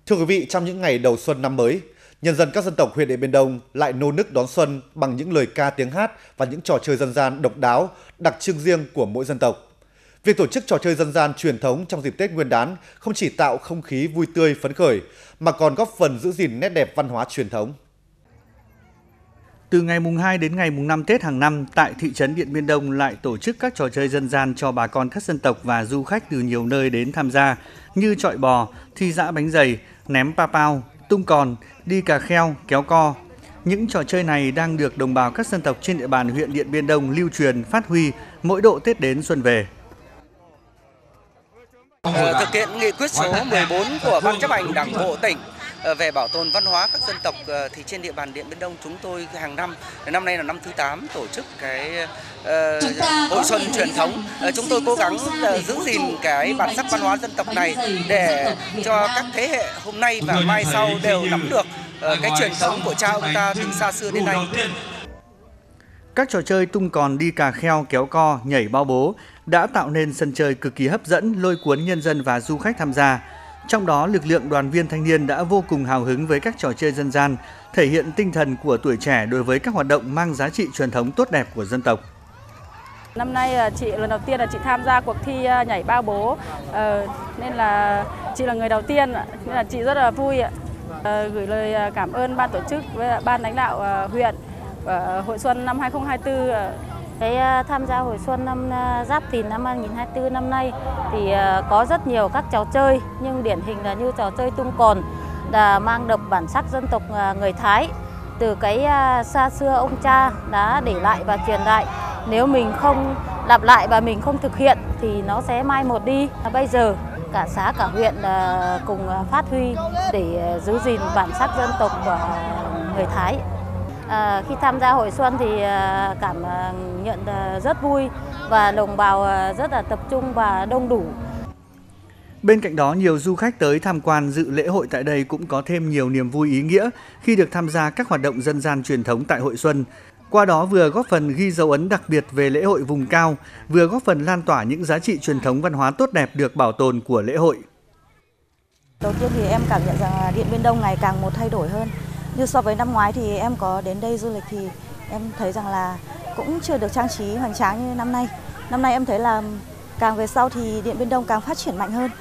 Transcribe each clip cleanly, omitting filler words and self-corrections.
Thưa quý vị, trong những ngày đầu xuân năm mới, nhân dân các dân tộc huyện Điện Biên Đông lại nô nức đón xuân bằng những lời ca tiếng hát và những trò chơi dân gian độc đáo, đặc trưng riêng của mỗi dân tộc. Việc tổ chức trò chơi dân gian truyền thống trong dịp Tết Nguyên đán không chỉ tạo không khí vui tươi phấn khởi mà còn góp phần giữ gìn nét đẹp văn hóa truyền thống. Từ ngày mùng 2 đến ngày mùng 5 Tết hàng năm, tại thị trấn Điện Biên Đông lại tổ chức các trò chơi dân gian cho bà con các dân tộc và du khách từ nhiều nơi đến tham gia như chọi bò, thi giã bánh dày, ném pa pao, tung còn, đi cà kheo, kéo co. Những trò chơi này đang được đồng bào các dân tộc trên địa bàn huyện Điện Biên Đông lưu truyền, phát huy mỗi độ Tết đến xuân về. Thực hiện nghị quyết số 14 của Ban chấp hành Đảng bộ tỉnh về bảo tồn văn hóa các dân tộc thì trên địa bàn Điện Biên Đông chúng tôi hàng năm nay là năm thứ 8 tổ chức cái hội xuân truyền thống. Chúng tôi cố gắng giữ gìn cái bản sắc văn hóa dân tộc này để cho các thế hệ hôm nay và mai sau đều nắm được cái truyền thống của cha ông ta từ xa xưa đến nay. Các trò chơi tung còn, đi cà kheo, kéo co, nhảy bao bố đã tạo nên sân chơi cực kỳ hấp dẫn, lôi cuốn nhân dân và du khách tham gia. Trong đó, lực lượng đoàn viên thanh niên đã vô cùng hào hứng với các trò chơi dân gian, thể hiện tinh thần của tuổi trẻ đối với các hoạt động mang giá trị truyền thống tốt đẹp của dân tộc. Năm nay chị lần đầu tiên là chị tham gia cuộc thi nhảy bao bố, nên là chị là người đầu tiên, nên là chị rất là vui. Gửi lời cảm ơn ban tổ chức với ban lãnh đạo huyện hội xuân năm 2024. Tham gia hội xuân năm Giáp Thìn năm 2024 năm nay thì có rất nhiều các trò chơi, nhưng điển hình là như trò chơi tung còn là mang đậm bản sắc dân tộc người Thái từ cái xa xưa ông cha đã để lại và truyền lại. Nếu mình không lặp lại và mình không thực hiện thì nó sẽ mai một đi. Bây giờ cả xã cả huyện cùng phát huy để giữ gìn bản sắc dân tộc của người Thái. Khi tham gia hội xuân thì cảm nhận rất vui và đồng bào rất là tập trung và đông đủ. Bên cạnh đó, nhiều du khách tới tham quan dự lễ hội tại đây cũng có thêm nhiều niềm vui ý nghĩa khi được tham gia các hoạt động dân gian truyền thống tại hội xuân. Qua đó vừa góp phần ghi dấu ấn đặc biệt về lễ hội vùng cao, vừa góp phần lan tỏa những giá trị truyền thống văn hóa tốt đẹp được bảo tồn của lễ hội. Đầu tiên thì em cảm nhận rằng Điện Biên Đông ngày càng một thay đổi hơn. Như so với năm ngoái thì em có đến đây du lịch thì em thấy rằng là cũng chưa được trang trí hoành tráng như năm nay. Năm nay em thấy là càng về sau thì Điện Biên Đông càng phát triển mạnh hơn.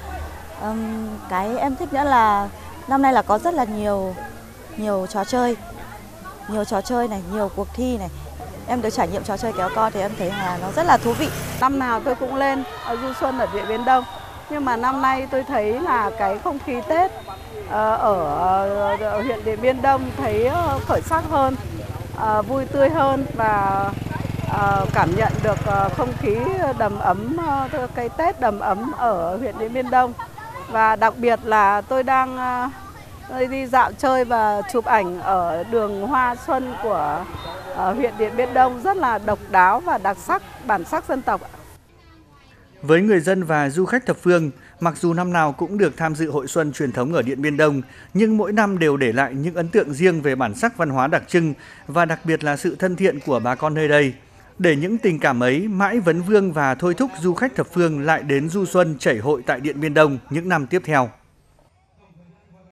Cái em thích nữa là năm nay là có rất là nhiều trò chơi này, nhiều cuộc thi này. Em được trải nghiệm trò chơi kéo co thì em thấy là nó rất là thú vị. Năm nào tôi cũng lên du xuân ở Điện Biên Đông, nhưng mà năm nay tôi thấy là cái không khí Tết ở huyện Điện Biên Đông thấy khởi sắc hơn, vui tươi hơn và cảm nhận được không khí đầm ấm, cái Tết đầm ấm ở huyện Điện Biên Đông. Và đặc biệt là tôi đang đi dạo chơi và chụp ảnh ở đường hoa xuân của huyện Điện Biên Đông rất là độc đáo và đặc sắc, bản sắc dân tộc. Với người dân và du khách thập phương, mặc dù năm nào cũng được tham dự hội xuân truyền thống ở Điện Biên Đông, nhưng mỗi năm đều để lại những ấn tượng riêng về bản sắc văn hóa đặc trưng và đặc biệt là sự thân thiện của bà con nơi đây. Để những tình cảm ấy mãi vấn vương và thôi thúc du khách thập phương lại đến du xuân chảy hội tại Điện Biên Đông những năm tiếp theo.